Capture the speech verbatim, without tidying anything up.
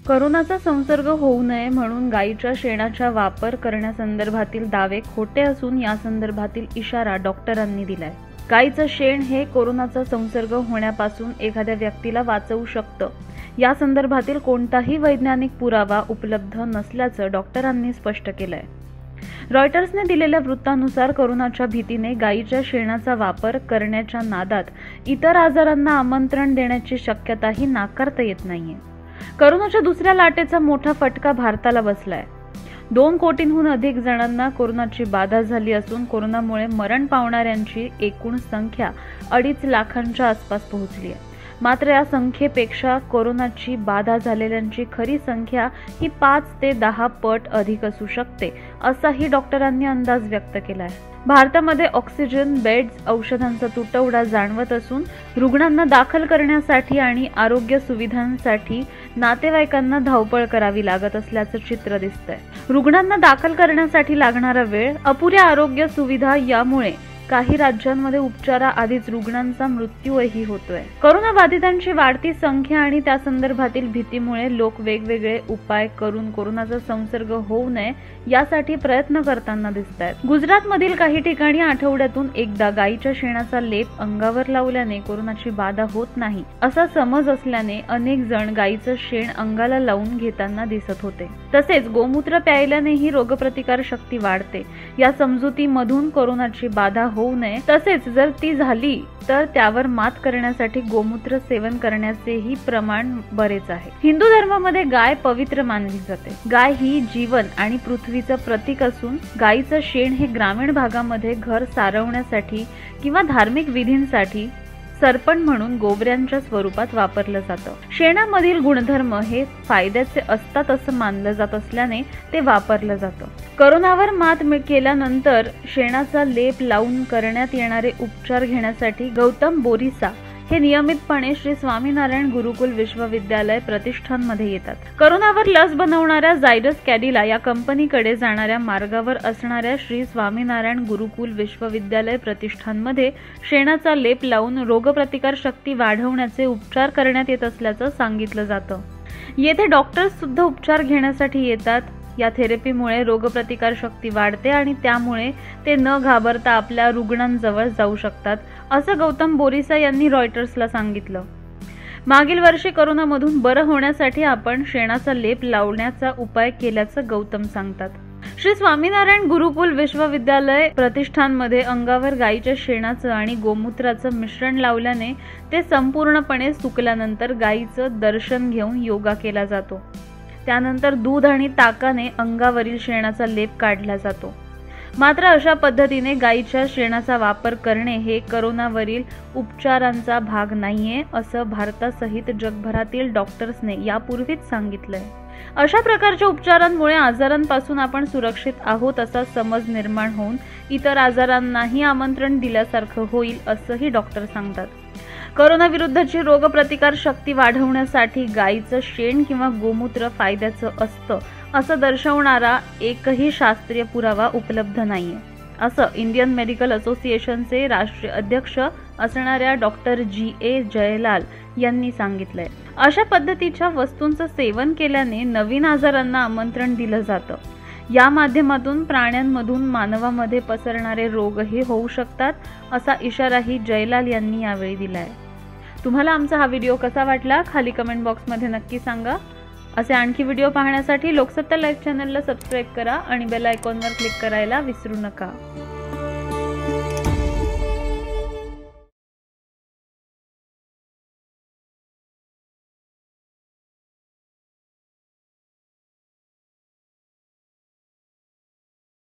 कोरोनाचा संसर्ग होऊ नये म्हणून गायीच्या शेणाचा वापर करण्यासंदर्भातील दावे खोटे असून या संदर्भातील इशारा डॉक्टरांनी दिलाय। गायीचं शेण हे कोरोनाचा संसर्ग होण्यापासून एखाद्या व्यक्तीला वाचवू शकतं, या संदर्भातील कोणताही वैज्ञानिक पुरावा उपलब्ध नसल्याचं डॉक्टरांनी स्पष्ट केलंय। रॉयटर्सने दिलेल्या वृत्तानुसार कोरोनाच्या भीतीने गायीच्या शेणाचा वापर करण्याच्या नादात इतर आजारांना आमंत्रण देण्याची शक्यताही नाकारता येत नाहीये। कोरोनाच्या दुसऱ्या लाटेचा मोठा फटका भारताला बसलाय। दोन कोटींहून अधिक जणांना कोरोनाची बाधा झाली असून कोरोनामुळे मरण पावणाऱ्यांची एकूण संख्या अडीच लाखांच्या आसपास पोहोचली आहे। मात्र या संख्येपेक्षा कोरोनाची बाधा झालेल्यांची खरी संख्या ही पाच ते दहा पट अधिक असू शकते, असाही डॉक्टरांनी अंदाज व्यक्त केला आहे। भारतामध्ये ऑक्सिजन बेड्स, औषधांचा तुटवडा जाणवत असून रुग्णांना दाखल करण्यासाठी आणि आरोग्य सुविधांसाठी नातेवाईकांना धावपळ करावी लागत असल्याचं चित्र दिसतंय। रुग्णांना दाखल करण्यासाठी लागणारा वेळ, अपुऱ्या आरोग्य सुविधा यामुळे काही राज्यांमध्ये उपचाराआधीच रुग्णांचा मृत्यूही होतोय। कोरोना बाधितांची वाढती संख्या आणि त्या संदर्भातील भीतीमुळे लोक वेगवेगळे उपाय करून कोरोनाचा संसर्ग होऊ नये यासाठी प्रयत्न करताना दिसतायत। गुजरातमधील काही ठिकाणी आठवड्यातून एकदा गायीच्या शेणाचा लेप अंगावर लावल्याने कोरोनाची बाधा होत नाही असा समज असल्याने अनेक जण गायीचं शेण अंगाला लावून घेताना दिसत होते। तसेच गोमूत्र प्यायल्यानेही रोगप्रतिकार शक्ती वाढते, या समजुतीमधून कोरोनाची बाधा होऊ नये, तसेच जर ती झाली तर त्यावर मात करण्यासाठी गोमूत्र सेवन करण्याचेही प्रमाण बरेच आहे। हिंदू धर्मामध्ये गाय पवित्र मानली जाते। गाय ही जीवन आणि पृथ्वीचं प्रतीक असून गायीचं शेण हे ग्रामीण भागामध्ये घर सारवण्यासाठी किंवा धार्मिक विधींसाठी सरपण म्हणून गोबऱ्यांच्या स्वरूपात वापरलं जातं। शेणामधील गुणधर्म हे फायद्याचे असतात असं मानलं जात असल्याने ते वापरलं जातं। कोरोनावर मात केल्यानंतर शेणाचा लेप लावून करण्यात येणारे उपचार घेण्यासाठी गौतम बोरिसा हे नियमितपणे श्री स्वामीनारायण गुरुकुल विश्वविद्यालय प्रतिष्ठानमध्ये येतात। कोरोनावर लस बनवणाऱ्या झायडस कॅडिला या कंपनीकडे जाणाऱ्या मार्गावर असणाऱ्या श्री स्वामीनारायण गुरुकुल विश्वविद्यालय प्रतिष्ठानमध्ये शेणाचा लेप लावून रोगप्रतिकार शक्ती वाढवण्याचे उपचार करण्यात येत असल्याचं सांगितलं जातं। येथे डॉक्टर्स सुद्धा उपचार घेण्यासाठी येतात। या थेरपीमुळे रोगप्रतिकार शक्ती वाढते आणि त्यामुळे ते न घाबरता आपल्या रुग्णांजवळ जाऊ शकतात, असं गौतम बोरिसा यांनी रॉयटर्सला सांगितलं। मागील वर्षी कोरोनामधून बरं होण्यासाठी आपण शेणाचा लेप लावण्याचा उपाय केल्याचं गौतम सांगतात। श्री स्वामीनारायण गुरुकुल विश्वविद्यालय प्रतिष्ठानमध्ये अंगावर गायीच्या शेणाचं आणि गोमूत्राचं मिश्रण लावल्याने ते संपूर्णपणे सुकल्यानंतर गायीचं दर्शन घेऊन योगा केला जातो। त्यानंतर दूध आणि ताकाने अंगावरील शेणाचा लेप काढला जातो। मात्र अशा पद्धतीने गायीच्या शेणाचा वापर करणे हे कोरोनावरील उपचारांचा भाग नाहीये, असं भारतासहित जगभरातील डॉक्टर्सने यापूर्वीच सांगितलंय। अशा प्रकारच्या उपचारांमुळे आजारांपासून आपण सुरक्षित आहोत असा समज निर्माण होऊन इतर आजारांनाही आमंत्रण दिल्यासारखं होईल, असंही डॉक्टर सांगतात। कोरोना विरुद्धची रोगप्रतिकार शक्ती वाढवण्यासाठी गायीचं शेण किंवा गोमूत्र फायद्याचं असतं असं दर्शवणारा एकही शास्त्रीय पुरावा उपलब्ध नाहीये, असं इंडियन मेडिकल असोसिएशनचे राष्ट्रीय अध्यक्ष असणाऱ्या डॉक्टर जी ए जयलाल यांनी सांगितलंय। अशा पद्धतीच्या वस्तूंचं सेवन केल्याने नवीन आजारांना आमंत्रण दिलं जातं। या माध्यमातून प्राण्यांमधून मानवामध्ये पसरणारे रोगही होऊ शकतात, असा इशाराही जयलाल यांनी यावेळी दिलाय। तुम्हाला आमचा हा व्हिडिओ कसा वाटला खाली कमेंट बॉक्समध्ये नक्की सांगा। असे आणखी व्हिडिओ पाहण्यासाठी लोकसत्ता लाईव्ह चॅनलला सबस्क्राईब करा आणि बेल आयकॉनवर क्लिक करायला विसरू नका।